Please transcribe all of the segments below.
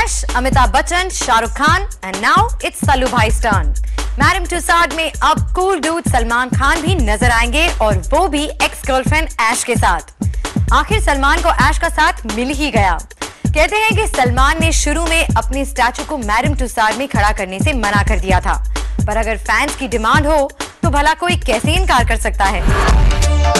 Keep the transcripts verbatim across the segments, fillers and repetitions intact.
Ash, Amitabh Bachchan, Shah Rukh Khan, and now it's Sallu Bhai's turn. Madame Tussaud में अब cool dude Salman Khan भी नजर आएंगे और वो भी एक्स गर्लफ्रेंड ऐश के साथ। आखिर सलमान को ऐश का साथ मिल ही गया। कहते हैं कि सलमान ने शुरू में अपनी स्टैचू को मैडम टुसाड में खड़ा करने से मना कर दिया था, पर अगर फैंस की डिमांड हो तो भला कोई कैसे इनकार कर सकता है।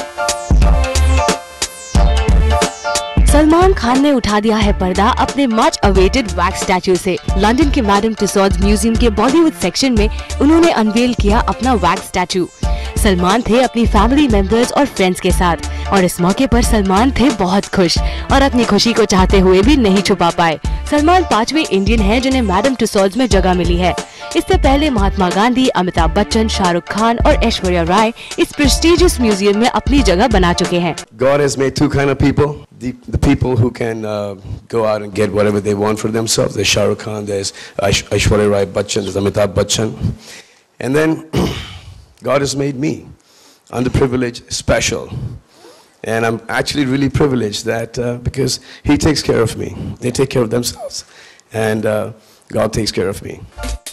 सलमान खान ने उठा दिया है पर्दा अपने मच अवेटेड वैक्स स्टैचू से। लंदन के मैडम टुसाड्स म्यूजियम के बॉलीवुड सेक्शन में उन्होंने अनवेल किया अपना वैक्स स्टैचू। सलमान थे अपनी फैमिली मेंबर्स और फ्रेंड्स के साथ और इस मौके पर सलमान थे बहुत खुश और अपनी खुशी को चाहते हुए भी नहीं छुपा पाए। सलमान पांचवें इंडियन हैं जिन्हें मैडम टुसाड्स में जगह मिली है। इससे पहले महात्मा गांधी, अमिताभ बच्चन, शाहरुख खान और ऐश्वर्या राय इस प्रेस्टिजियस म्यूजियम में अपनी जगह बना चुके हैं। God has made two kind of people. The, the people who can uh, go out and get whatever they want for themselves. There's Shah Rukh Khan, there's Aish Aishwarya Rai Bachchan, there's Amitabh Bachchan. And then God has made me underprivileged, special. And I'm actually really privileged that uh, because He takes care of me. They take care of themselves. And uh, God takes care of me.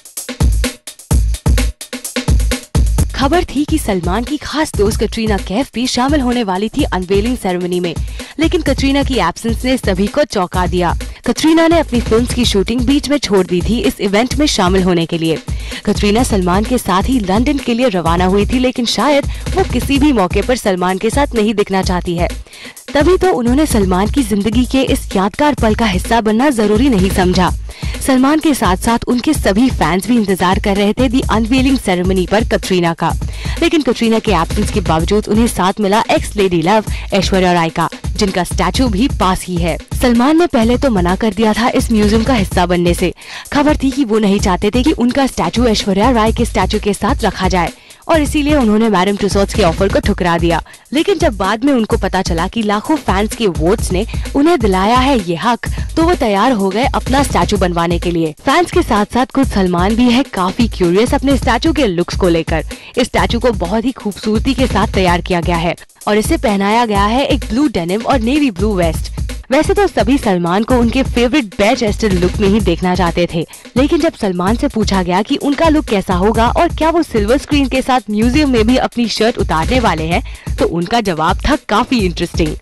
खबर थी कि सलमान की खास दोस्त कटरीना कैफ भी शामिल होने वाली थी अनवेलिंग सेरेमनी में, लेकिन कटरीना की एब्सेंस ने सभी को चौंका दिया। कटरीना ने अपनी फिल्म्स की शूटिंग बीच में छोड़ दी थी इस इवेंट में शामिल होने के लिए। कटरीना सलमान के साथ ही लंदन के लिए रवाना हुई थी, लेकिन शायद वो किसी भी मौके पर सलमान के साथ नहीं दिखना चाहती है। तभी तो उन्होंने सलमान की जिंदगी के इस यादगार पल का हिस्सा बनना जरूरी नहीं समझा। सलमान के साथ साथ उनके सभी फैंस भी इंतजार कर रहे थे दी अनवेलिंग सेरेमनी पर कटरीना का, लेकिन कटरीना के एब्सेंस के बावजूद उन्हें साथ मिला ex lady love Aishwarya Rai का, जिनका स्टैचू भी पास ही है। सलमान ने पहले तो मना कर दिया था इस म्यूजियम का हिस्सा बनने से। खबर थी कि वो नहीं चाहते थे कि उनका स्टैचू ऐश्वर्या राय के स्टैचू के साथ रखा जाए और इसीलिए उन्होंने मैडम टुसाड्स के ऑफर को ठुकरा दिया। लेकिन जब बाद में उनको पता चला कि लाखों फैंस के वोट्स ने उन्हें दिलाया है ये हक, तो वो तैयार हो गए अपना स्टैचू बनवाने के लिए। फैंस के साथ साथ खुद सलमान भी है काफी क्यूरियस अपने स्टैचू के लुक्स को लेकर। इस स्टैचू को बहुत ही खूबसूरती के साथ तैयार किया गया है और इसे पहनाया गया है एक ब्लू डेनिम और नेवी ब्लू वेस्ट। वैसे तो सभी सलमान को उनके फेवरेट बेयर चेस्टेड लुक में ही देखना चाहते थे, लेकिन जब सलमान से पूछा गया कि उनका लुक कैसा होगा और क्या वो सिल्वर स्क्रीन के साथ म्यूजियम में भी अपनी शर्ट उतारने वाले हैं, तो उनका जवाब था काफी इंटरेस्टिंग।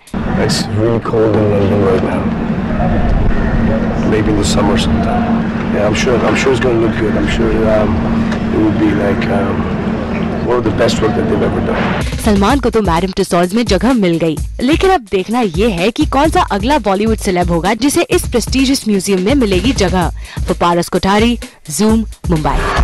सलमान को तो मैडम टुसाड्स में जगह मिल गई, लेकिन अब देखना ये है कि कौन सा अगला बॉलीवुड सेलेब होगा जिसे इस प्रेस्टिजियस म्यूजियम में मिलेगी जगह। For Paras Kothari, Zoom, Mumbai.